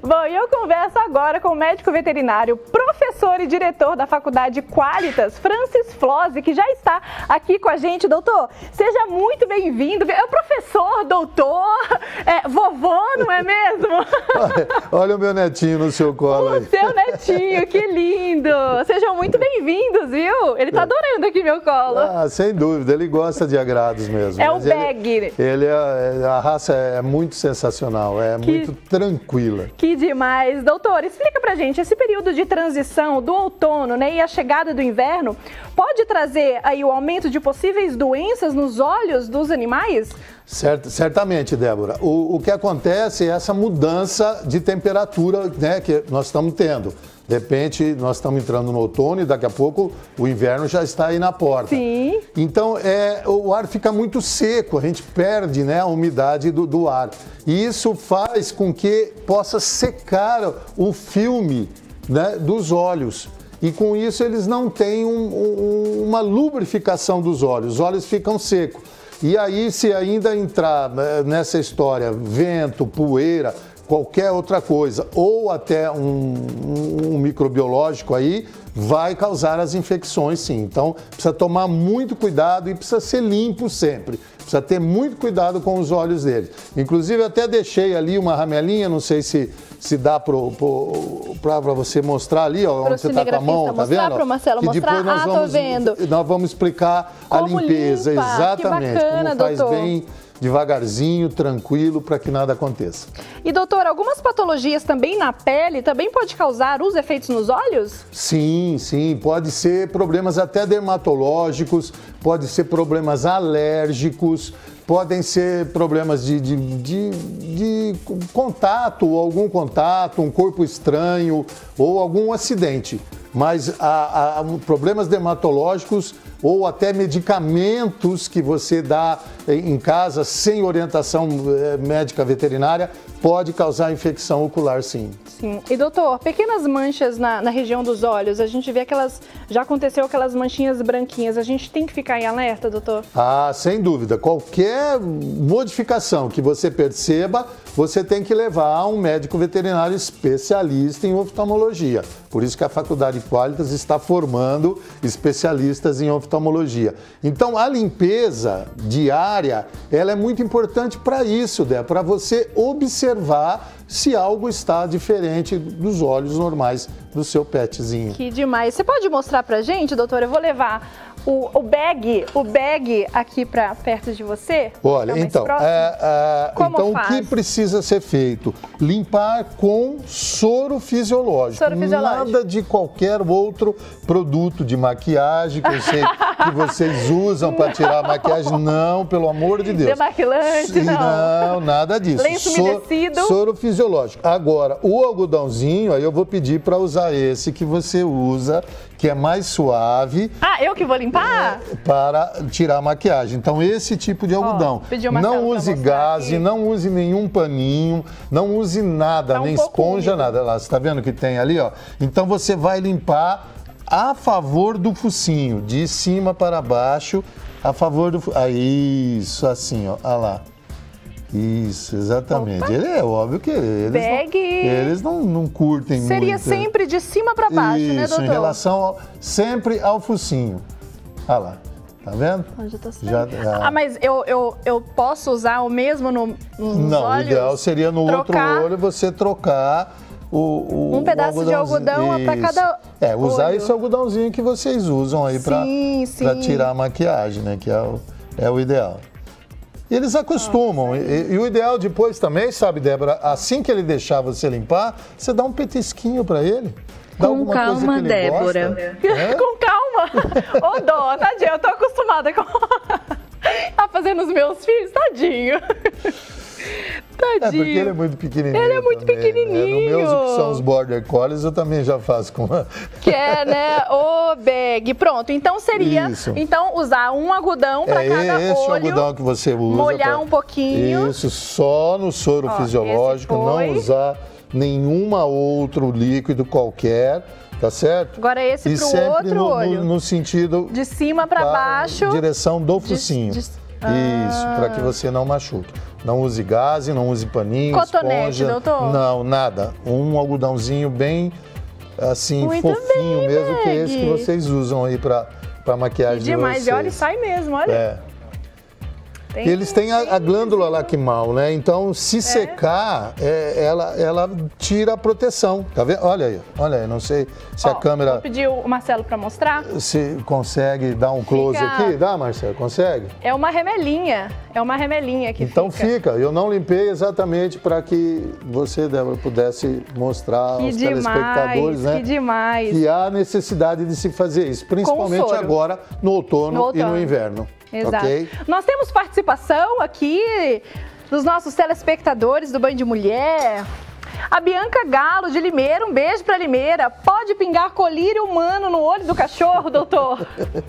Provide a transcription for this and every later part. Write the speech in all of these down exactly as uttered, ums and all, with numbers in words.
Bom, e eu converso agora com o médico veterinário, professor e diretor da Faculdade Qualitas, Francis Flose, que já está aqui com a gente. Doutor, seja muito bem-vindo. É o professor, doutor, é, vovô, não é mesmo? Olha, olha o meu netinho no seu colo aí. O seu netinho, que lindo. Sejam muito bem-vindos, viu? Ele tá adorando aqui meu colo. Ah, sem dúvida, ele gosta de agrados mesmo. É o Bag. Ele, ele é, a raça é muito sensacional, é que, muito tranquila. Que demais. Doutor, explica pra gente, esse período de transição do outono, né, e a chegada do inverno pode trazer aí o aumento de possíveis doenças nos olhos dos animais? Cert, certamente, Débora. O, o que acontece é essa mudança de temperatura, né, que nós estamos tendo. De repente, nós estamos entrando no outono e daqui a pouco o inverno já está aí na porta. Sim. Então, é, o ar fica muito seco, a gente perde, né, a umidade do, do ar. E isso faz com que possa secar o filme, né, dos olhos. E com isso eles não têm um, um, uma lubrificação dos olhos, os olhos ficam secos. E aí, se ainda entrar nessa história vento, poeira, qualquer outra coisa, ou até um, um, um microbiológico aí, vai causar as infecções, sim. Então, precisa tomar muito cuidado e precisa ser limpo sempre. Precisa ter muito cuidado com os olhos dele. Inclusive, até deixei ali uma ramelinha, não sei se, se dá para você mostrar ali, ó, onde você está com a mão, tá vendo? Para o Marcelo que mostrar, depois nós ah, vamos, tô vendo. Nós vamos explicar Como a limpeza, limpa. exatamente, que bacana, como faz doutor. bem, devagarzinho, tranquilo, para que nada aconteça. E doutor, algumas patologias também na pele também pode causar os efeitos nos olhos? Sim, sim, pode ser problemas até dermatológicos, pode ser problemas alérgicos, podem ser problemas de, de, de, de contato, algum contato, um corpo estranho ou algum acidente. Mas há, há problemas dermatológicos ou até medicamentos que você dá em casa sem orientação médica veterinária pode causar infecção ocular, sim. Sim. E doutor, pequenas manchas na, na região dos olhos, a gente vê aquelas, já aconteceu aquelas manchinhas branquinhas, a gente tem que ficar em alerta, doutor? Ah, sem dúvida. Qualquer modificação que você perceba, você tem que levar a um médico veterinário especialista em oftalmologia. Por isso que a Faculdade Qualitas está formando especialistas em oftalmologia. Então, a limpeza diária, ela é muito importante para isso, né? Para você observar se algo está diferente dos olhos normais do seu petzinho. Que demais. Você pode mostrar pra gente, doutor? Eu vou levar o, o bag, o bag aqui para perto de você. Olha, então, é, é, então o que precisa ser feito? Limpar com soro fisiológico. Soro fisiológico. Nada de qualquer outro produto de maquiagem que eu sei que vocês usam para tirar a maquiagem. Não, pelo amor de Deus. Demaquilante, não. Não, nada disso. Lenço umedecido. Soro, soro fisiológico. Agora, o algodãozinho, aí eu vou pedir para usar esse que você usa, que é mais suave. Ah, eu que vou limpar? É, para tirar a maquiagem. Então, esse tipo de algodão. Oh, não use gaze, não use nenhum paninho, não use nada, tá um nem esponja, úmido. nada. Lá, você está vendo que tem ali, ó? Então, você vai limpar a favor do focinho, de cima para baixo, a favor do... Ah, isso, assim, ó. Olha lá. Isso, exatamente. Opa. Ele é óbvio que eles, Bag. não, eles não, não curtem Seria muito. Seria sempre de cima para baixo, Isso, né, doutor? em relação ao, sempre ao focinho. Olha lá, tá vendo? Já tá Já, já... Ah, mas eu, eu, eu posso usar o mesmo no, nos não, olhos? Não, o ideal seria no trocar... outro olho você trocar o, o Um pedaço o de algodão para cada É, usar olho. esse algodãozinho que vocês usam aí para tirar a maquiagem, né? Que é o, é o ideal. E eles acostumam. Ah, e, e o ideal depois também, sabe, Débora, assim que ele deixar você limpar, você dá um petisquinho para ele. Dá com calma, Débora. É? Com calma. Ô, dó, tadinho, eu tô acostumada com... a fazer nos meus filhos, tadinho. Tadinho. É porque ele é muito pequenininho. Ele é muito também, pequenininho. Né? No meus, que são os Border Collies, eu também já faço com uma... Que é, né? O bag. Pronto, então seria Isso. então usar um algodão para é cada esse olho. algodão que você usa. Molhar pra... um pouquinho. Isso, só no soro Ó, fisiológico, não usar nenhuma outro líquido qualquer. Tá certo? Agora esse e pro sempre outro no, olho. No, no sentido... De cima para baixo. Direção do focinho. De, de... Ah. Isso, para que você não machuque. Não use gaze, não use paninho, cotonete, esponja. doutor? Não, nada. Um algodãozinho bem, assim, Muito fofinho bem, mesmo, Meg. que é esse que vocês usam aí para para maquiagem de demais, vocês. e olha, sai mesmo, olha. É. Tem, Eles têm a, a tem glândula lacrimal, né? Então, se é. secar, é, ela, ela tira a proteção. Tá vendo? Olha aí, olha aí. Não sei se Ó, a câmera... Vou pedir o Marcelo para mostrar. Se consegue dar um close Fica... aqui. Dá, Marcelo? Consegue? É uma remelinha. É uma remelinha que então fica. Então fica. Eu não limpei exatamente para que você, Débora, pudesse mostrar que aos demais, telespectadores, né? Que demais. Que há necessidade de se fazer isso. Principalmente agora, no outono, no outono e no inverno. Exato. Okay? Nós temos participação aqui dos nossos telespectadores do Band Mulher. A Bianca Galo, de Limeira, um beijo pra Limeira. Pode pingar colírio humano no olho do cachorro, doutor?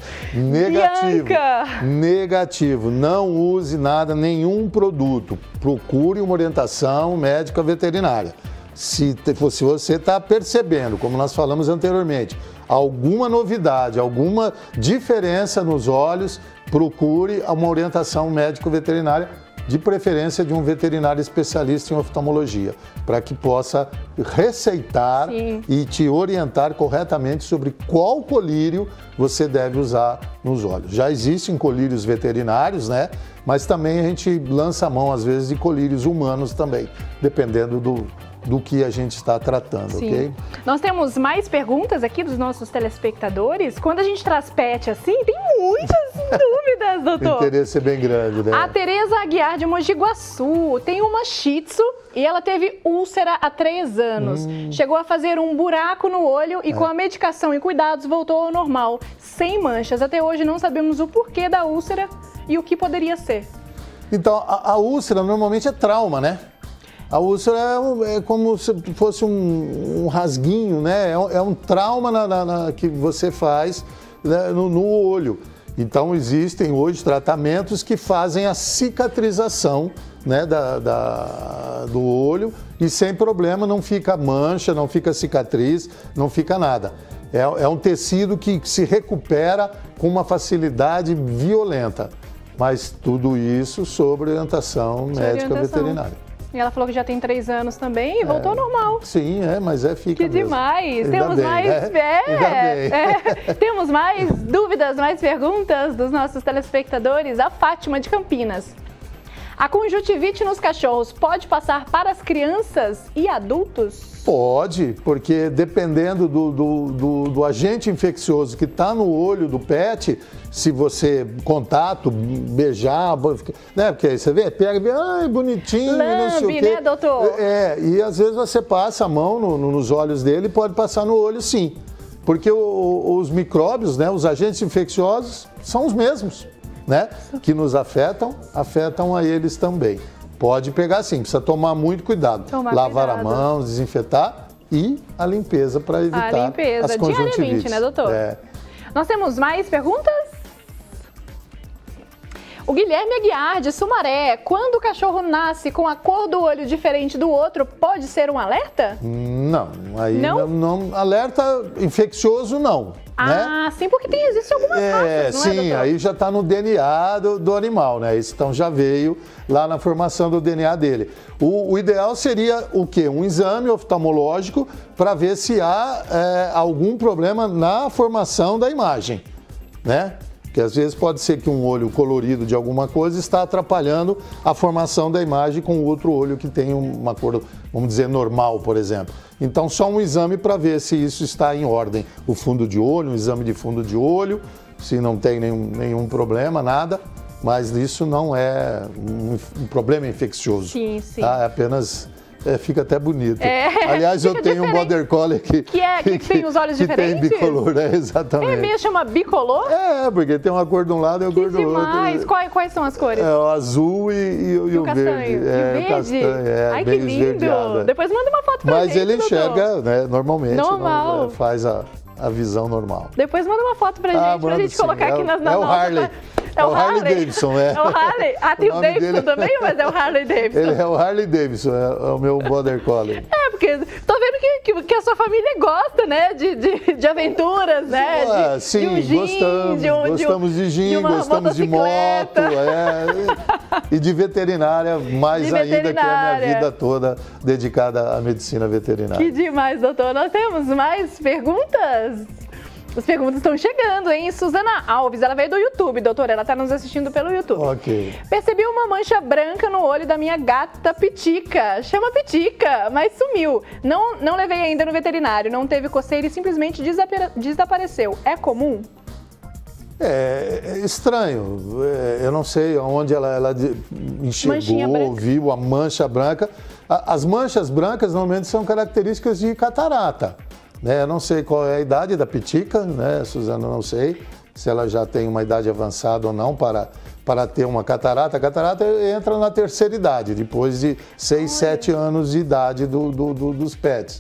Negativo. Bianca. Negativo. Não use nada, nenhum produto. Procure uma orientação médica veterinária. Se, se você está percebendo, como nós falamos anteriormente, alguma novidade, alguma diferença nos olhos, procure uma orientação médico-veterinária, de preferência de um veterinário especialista em oftalmologia, para que possa receitar Sim. e te orientar corretamente sobre qual colírio você deve usar nos olhos. Já existem colírios veterinários, né? Mas também a gente lança a mão, às vezes, de colírios humanos também, dependendo do, do que a gente está tratando, Sim. ok? Nós temos mais perguntas aqui dos nossos telespectadores. Quando a gente traz pet assim, tem muitas dúvidas, doutor. O interesse é bem grande, né? A Tereza Aguiar, de Mogi Guaçu, tem uma Shih Tzu e ela teve úlcera há três anos. Hum. Chegou a fazer um buraco no olho e é. com a medicação e cuidados voltou ao normal, sem manchas. Até hoje não sabemos o porquê da úlcera e o que poderia ser. Então, a, a úlcera normalmente é trauma, né? A úlcera é, é como se fosse um, um rasguinho, né? É um, é um trauma na, na, na, que você faz, né, no, no olho. Então, existem hoje tratamentos que fazem a cicatrização, né, da, da, do olho e sem problema, não fica mancha, não fica cicatriz, não fica nada. É, é um tecido que se recupera com uma facilidade violenta, mas tudo isso sob orientação médica veterinária. E ela falou que já tem três anos também e voltou ao é, normal. Sim, é, mas é fica Que mesmo. demais! Ainda Temos bem, mais, né? é, é, temos mais dúvidas, mais perguntas dos nossos telespectadores. A Fátima de Campinas. A conjuntivite nos cachorros pode passar para as crianças e adultos? Pode, porque dependendo do, do, do, do agente infeccioso que está no olho do pet, se você contato, beijar, né? Porque aí você vê, pega, vê, ai, bonitinho, Lambe, não sei o quê. né, doutor? É, e às vezes você passa a mão no, no, nos olhos dele e pode passar no olho sim. Porque o, os micróbios, né, os agentes infecciosos são os mesmos, né? Que nos afetam, afetam a eles também. Pode pegar sim, precisa tomar muito cuidado. Tomar Lavar cuidado. a mão, desinfetar e a limpeza para evitar a limpeza. as conjuntivites. Diariamente, né, doutor? É. Nós temos mais perguntas? O Guilherme Aguiar, de Sumaré. Quando o cachorro nasce com a cor do olho diferente do outro, pode ser um alerta? Não, aí não, não, não alerta infeccioso não. Ah, né? sim, porque tem, existe algumas é, raças, não sim, é, doutor? aí já está no D N A do, do animal, né? Isso então já veio lá na formação do D N A dele. O, o ideal seria o quê? Um exame oftalmológico para ver se há é, algum problema na formação da imagem, né? Porque às vezes pode ser que um olho colorido de alguma coisa está atrapalhando a formação da imagem com o outro olho que tem uma cor, vamos dizer, normal, por exemplo. Então, só um exame para ver se isso está em ordem. O fundo de olho, um exame de fundo de olho, se não tem nenhum, nenhum problema, nada. Mas isso não é um, um problema infeccioso. Sim, sim. Tá? É apenas... É, fica até bonito. É, Aliás, eu tenho diferente. um Border Collie que, que, é, que, que tem os olhos que diferentes? Que tem bicolor, é, exatamente. É mesmo, chama bicolor? É, porque tem uma cor de um lado e a cor do outro. Demais! Quais, quais são as cores? É o azul e, e, e, e o, o castanho. verde. E é, verde? O castanho, é, ai, bem que lindo! esverdeado. Depois manda uma foto pra Mas gente, ele enxerga, doutor. né, normalmente. Normal. Não, faz a, a visão normal. Depois manda uma foto pra gente, Ah, pra gente sim. colocar é, aqui nas, nas é o nossas... Harley. É o Harley, Harley Davidson, é. É o Harley. Ah, tem o, o Davidson dele... também, mas é o Harley Davidson. Ele é o Harley Davidson, é, é o meu Border Collie. É, Porque tô vendo que, que, que a sua família gosta, né? De, de, de aventuras, né? Ah, de, sim, de um gin, gostamos. de um, gostamos de gin, de gostamos de moto. É, e de veterinária, mais de ainda, veterinária. que é a minha vida toda dedicada à medicina veterinária. Que demais, doutor. Nós temos mais perguntas? As perguntas estão chegando, hein? Suzana Alves, ela veio do YouTube, doutora, ela está nos assistindo pelo YouTube. Ok. Percebi uma mancha branca no olho da minha gata Pitica. Chama Pitica, mas sumiu. Não, não levei ainda no veterinário, não teve coceira e simplesmente desapare- desapareceu. É comum? É, é estranho. É, eu não sei onde ela, ela enxergou, viu a mancha branca. A, as manchas brancas normalmente são características de catarata. Né? Eu não sei qual é a idade da Pitica, né, Suzana, não sei se ela já tem uma idade avançada ou não para, para ter uma catarata. A catarata entra na terceira idade, depois de seis, sete anos de idade do, do, do, dos pets.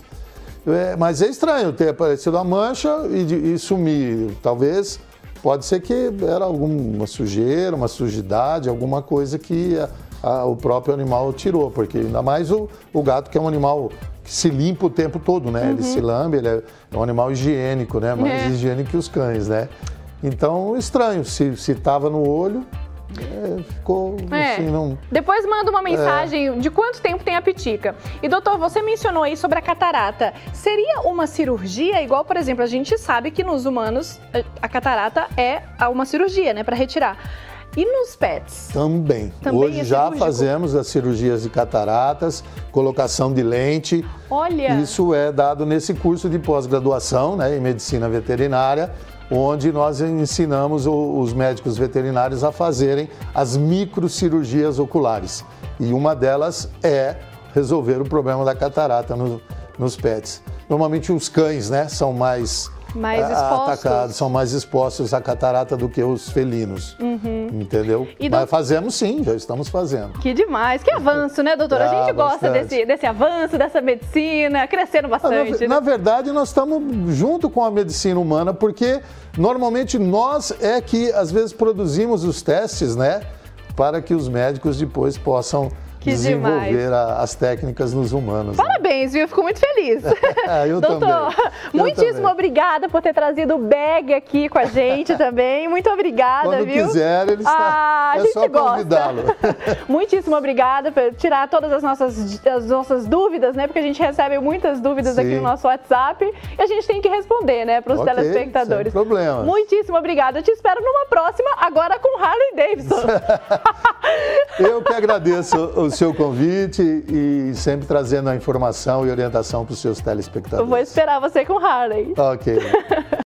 É, mas é estranho ter aparecido a mancha e, de, e sumir. Talvez, pode ser que era alguma sujeira, uma sujidade, alguma coisa que a, a, o próprio animal tirou, porque ainda mais o, o gato, que é um animal que se limpa o tempo todo, né? Uhum. Ele se lambe, ele é um animal higiênico, né? Mais é. higiênico que os cães, né? Então, estranho, se estava no olho, é, ficou é. assim, não... Depois manda uma mensagem é. de quanto tempo tem a Pitica. E doutor, você mencionou aí sobre a catarata. Seria uma cirurgia igual, por exemplo, a gente sabe que nos humanos a catarata é uma cirurgia, né? Para retirar. E nos pets? Também. Também Hoje é já cirúrgico? fazemos as cirurgias de cataratas, colocação de lente. Olha! Isso é dado nesse curso de pós-graduação, né, em medicina veterinária, onde nós ensinamos o, os médicos veterinários a fazerem as microcirurgias oculares. E uma delas é resolver o problema da catarata no, nos pets. Normalmente os cães, né, são mais... mais expostos. atacados, são mais expostos à catarata do que os felinos, uhum. entendeu? E Mas do... fazemos sim, já estamos fazendo. Que demais, que avanço, né, doutora? Ah, a gente gosta bastante. desse, desse avanço, dessa medicina, crescendo bastante. Na, na verdade, nós estamos junto com a medicina humana, porque normalmente nós é que, às vezes, produzimos os testes, né, para que os médicos depois possam Que desenvolver a, as técnicas nos humanos. Parabéns, né? Viu? Eu fico muito feliz. Eu Doutor, também. Eu muitíssimo também. obrigada por ter trazido o bag aqui com a gente também. Muito obrigada, Quando viu? quiser, ele está... ah, é a gente só gosta. convidá-lo. Muitíssimo obrigada por tirar todas as nossas, as nossas dúvidas, né? Porque a gente recebe muitas dúvidas Sim. aqui no nosso WhatsApp e a gente tem que responder, né, para os okay, telespectadores. Sem problema. Muitíssimo obrigada. Eu te espero numa próxima, agora com Harley Davidson. Eu que agradeço o seu convite e sempre trazendo a informação e orientação para os seus telespectadores. Eu vou esperar você com Harley. Ok.